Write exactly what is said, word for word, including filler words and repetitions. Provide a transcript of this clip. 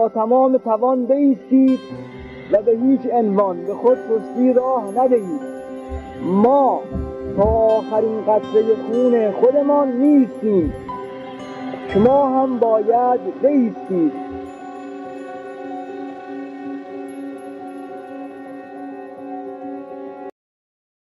با تمام توان بایستید و به هیچ عنوان به خود سستی راه ندهید. ما تا آخرین قطره خون خودمان نیستیم. شما هم باید بایستید